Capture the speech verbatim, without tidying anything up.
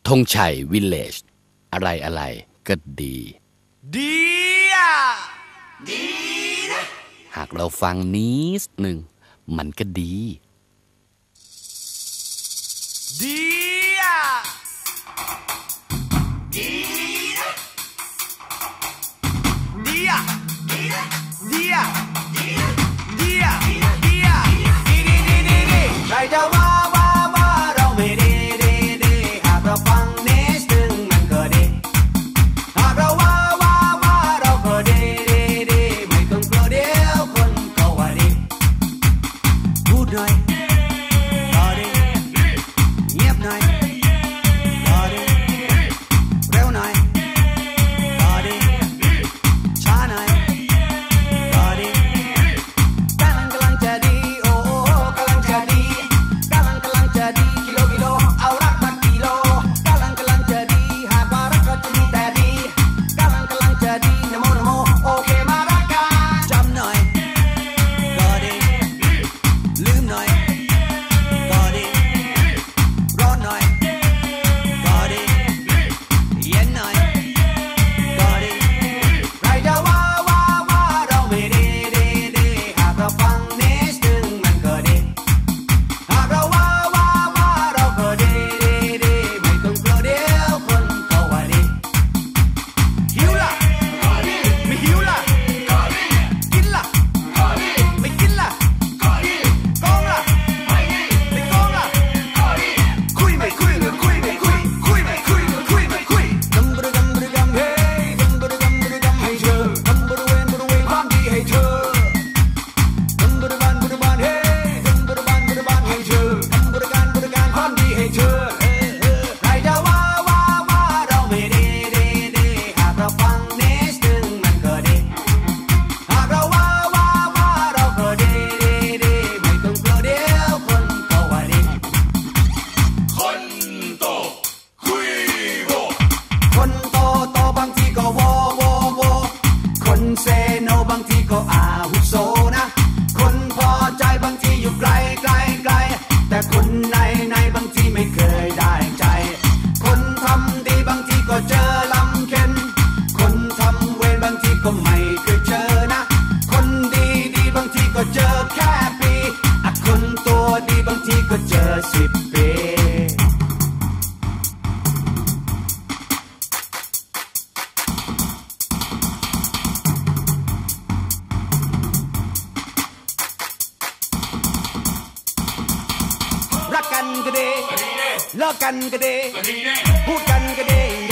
ธงชัยวิลเลจอะไรอะไรก็ดีดีอ่ะดีนะหากเราฟังนิดหนึ่งมันก็ดีดีอ่ะดีนะดีอ่ะดีนะดีอ่ะดีนะดีอ่ะดีอ่ะดีดีดีดีดีใครจะว่าว่าว่าเราไม่ดีดีดีหากเราฟังนิดหนึ่งมันก็ดีหากเราว่าว่าว่าเราก็ดีดีดีไม่ต้องกลัวเดี๋ยวคนเขาว่าดีพูดหน่อยก็ดีเงียบหน่อยก็ดีเร็วหน่อยก็ดีช้าหน่อยก็ดีกำลังกำลังจะดีโอ้กำลังจะดีกำลังกำลังจะดีกิโลกิโลเอารักมากิโลกำลังกำลังจะดีหากว่ารักก็จะดีแต่ดีกำลังกำลังจะดีนะโมนะโมโอเคมารักกันจำหน่อยก็ดีลืมหน่อยก็ดีร้อนหน่อยก็ดีเย็นหน่อยก็ดีใครจะว่าว่าว่าเราไม่ดีดีดีหากเราฟังนิดหนึ่งมันก็ดีหากเราว่าว่าว่าเราก็ดีดีดีไม่ต้องกลัวเดี๋ยวคนเขาว่าดีหิวล่ะไม่หิวล่ะกินล่ะไม่กินล่ะโกงล่ะไม่โกงล่ะคุยไม่คุยหรือคุยไม่คุยคุยไม่คุยหรือคุยไม่คุยดำบรึดำบรึดำเฮ้ดำบรึดำบรึดำให้เธอดำบรึเวนบรึเวนความดีให้เธอดำบรึบันบรึบันเฮ้ดำบรึบันบรึบันให้เธอดำบรึการบรึการความดีให้เธอใครจะว่าว่าว่าเราไม่ดีดีดีหากเราฟังนิดหนึ่งมันก็ดีหากเราว่าว่าว่าเราก็ดีดีดีไม่ต้องกลัวเดี๋ยวคนเขาว่าดีคนโตคุยโวคนโตโตบางทีก็โวโวโวคนเซโนบางทีก็อาหุโสนะคนพอใจบางทีอยู่ไกลไกลไกลแต่คนในในบางทีไม่เคยได้ใจคนทำดีบางทีก็เจอลำเค็นคนทำเวรบางทีก็ไม่เคยเจอนะคนดีดีบางทีก็เจอแค่ปีอ่ะคนตัวดีบางทีก็เจอสิบปีรักกันก็ดีเลิกกันก็ดีพูดกันก็ดี